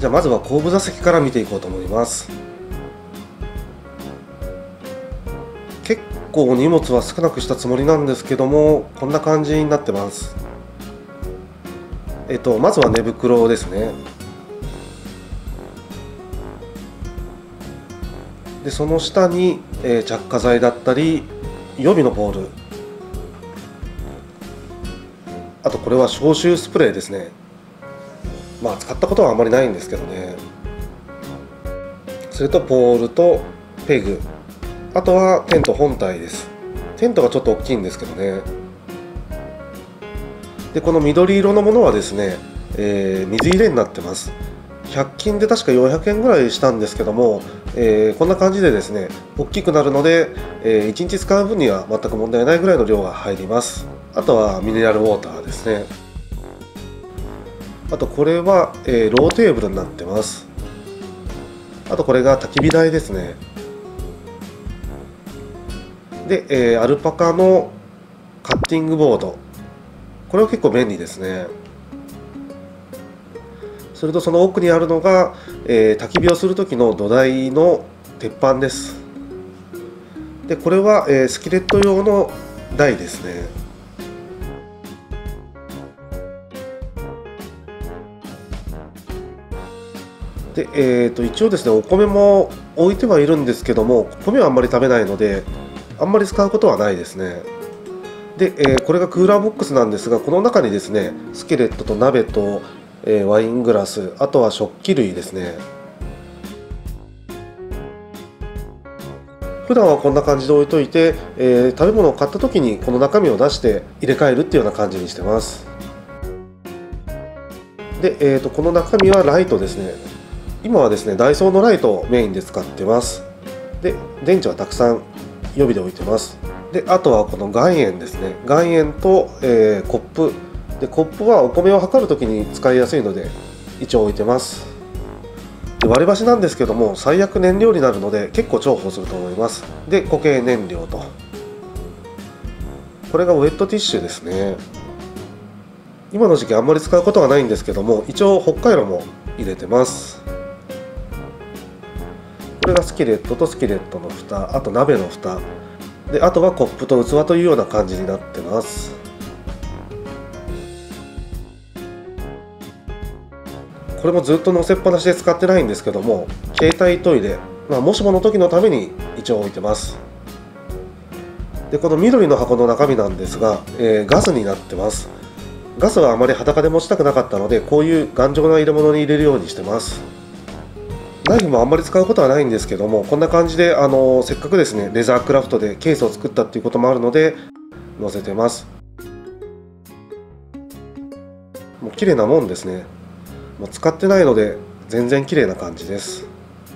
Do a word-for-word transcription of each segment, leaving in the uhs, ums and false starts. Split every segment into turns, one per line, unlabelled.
じゃあまずは後部座席から見ていこうと思います。結構荷物は少なくしたつもりなんですけども、こんな感じになってます。えっとまずは寝袋ですね。でその下に、えー、着火剤だったり予備のボール、あとこれは消臭スプレーですね。まあ使ったことはあまりないんですけどね。それとポールとペグ、あとはテント本体です。テントがちょっと大きいんですけどね。でこの緑色のものはですね、えー、水入れになってます。ひゃく均で確かよんひゃくえんぐらいしたんですけども、えー、こんな感じでですね大きくなるので、えー、いちにち使う分には全く問題ないぐらいの量が入ります。あとはミネラルウォーターですね。あとこれは、えー、ローテーブルになってます。あとこれが焚き火台ですね。で、えー、アルパカのカッティングボード、これは結構便利ですね。それとその奥にあるのが、えー、焚き火をする時の土台の鉄板です。でこれは、えー、スキレット用の台ですね。で、えー、と一応ですねお米も置いてはいるんですけども、米はあんまり食べないのであんまり使うことはないですね。で、えー、これがクーラーボックスなんですが、この中にですねスキレットと鍋と、えー、ワイングラス、あとは食器類ですね。普段はこんな感じで置いといて、えー、食べ物を買った時にこの中身を出して入れ替えるっていうような感じにしてます。で、えー、とこの中身はライトですね。今はですねダイソーのライトをメインで使ってます。で電池はたくさん予備で置いてます。であとはこの岩塩ですね。岩塩と、えー、コップでコップはお米を測るときに使いやすいので一応置いてます。で割り箸なんですけども最悪燃料になるので結構重宝すると思います。で固形燃料と、これがウェットティッシュですね。今の時期あんまり使うことはないんですけども、一応北海道も入れてます。これがスキレットとスキレットの蓋、あと鍋の蓋で、あとはコップと器というような感じになってます。これもずっと乗せっぱなしで使ってないんですけども、携帯トイレ、まあ、もしもの時のために一応置いてます。でこの緑の箱の中身なんですが、えー、ガスになってます。ガスはあまり裸で持ちたくなかったので、こういう頑丈な入れ物に入れるようにしてます。ナイフもあんまり使うことはないんですけども、こんな感じであのせっかくですねレザークラフトでケースを作ったっていうこともあるので載せてます。もう綺麗なもんですね。もう使ってないので全然綺麗な感じです。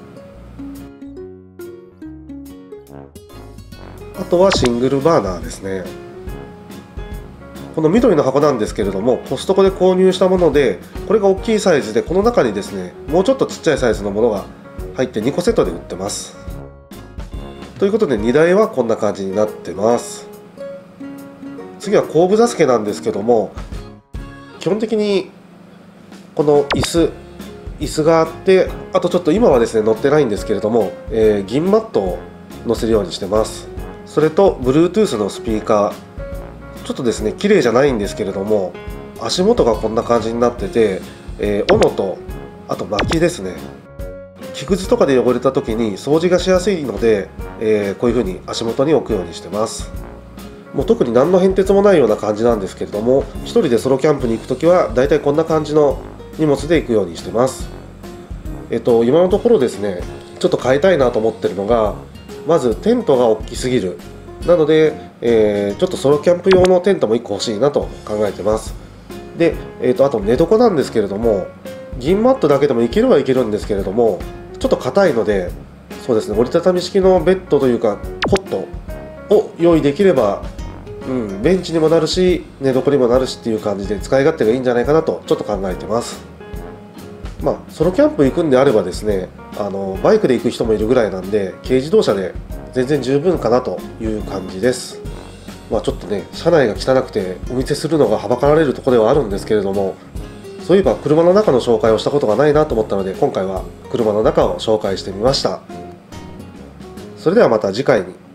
あとはシングルバーナーですね。この緑の箱なんですけれどもコストコで購入したもので、これが大きいサイズで、この中にですねもうちょっとちっちゃいサイズのものが入ってにこセットで売ってます。ということで荷台はこんな感じになってます。次は後部座席なんですけども、基本的にこの椅子椅子があって、あとちょっと今はですね乗ってないんですけれども、えー、銀マットを乗せるようにしてます。それと Bluetooth のスピーカー、ちょっとですね綺麗じゃないんですけれども、足元がこんな感じになってて、えー、斧とあと薪ですね。木くずとかで汚れた時に掃除がしやすいので、えー、こういう風に足元に置くようにしてます。もう特に何の変哲もないような感じなんですけれども、一人でソロキャンプに行く時はだいたいこんな感じの荷物で行くようにしてます。えっと今のところですねちょっと変えたいなと思ってるのが、まずテントが大きすぎる。なので、えー、ちょっとソロキャンプ用のテントもいっこ欲しいなと考えてます。で、えー、とあと寝床なんですけれども、銀マットだけでもいけるはいけるんですけれども、ちょっと硬いので、そうですね折りたたみ式のベッドというかコットを用意できれば、うん、ベンチにもなるし寝床にもなるしっていう感じで使い勝手がいいんじゃないかなとちょっと考えてます。まあソロキャンプ行くんであればですね、あのバイクで行く人もいるぐらいなんで、軽自動車で全然十分かなという感じです。まあちょっとね車内が汚くてお見せするのがはばかられるところではあるんですけれども、 そういえば車の中の紹介をしたことがないなと思ったので、今回は車の中を紹介してみました。それではまた次回に。